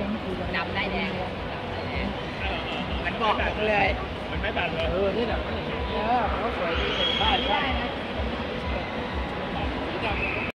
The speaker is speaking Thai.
ดำได้แดงมันบอกเลยมันไม่ตัดเลยนี่แหละมันก็สวยดีบ้าน